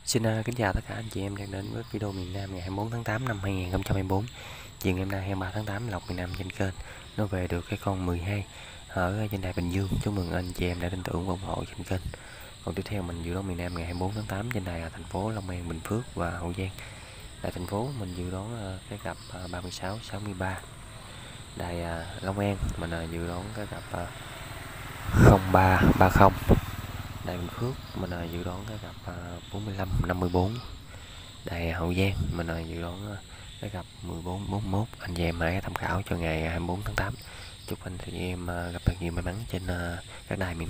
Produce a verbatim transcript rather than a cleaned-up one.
Xin uh, kính chào tất cả anh chị em đang đến với video miền Nam ngày hai mươi bốn tháng tám năm hai nghìn không trăm hai mươi tư. Chiều ngày hôm nay hai mươi ba tháng tám, lộc miền Nam trên kênh nó về được cái con mười hai ở trên đài Bình Dương. Chúc mừng anh chị em đã tin tưởng và ủng hộ trên kênh. Còn tiếp theo mình dự đoán miền Nam ngày hai mươi bốn tháng tám trên đài thành phố Long An, Bình Phước và Hậu Giang. Đài thành phố mình dự đoán cái cặp ba mươi sáu sáu mươi ba. Đài Long An mình dự đoán cái cặp không ba ba không. Đài Bình Phước mình dự đoán cái cặp bốn mươi lăm năm mươi tư. Đài Hậu Giang mình dự đoán cái cặp mười bốn bốn mươi mốt. Anh chị em hãy tham khảo cho ngày hai mươi bốn tháng tám. Chúc anh chị em gặp thật nhiều may mắn trên các đài miền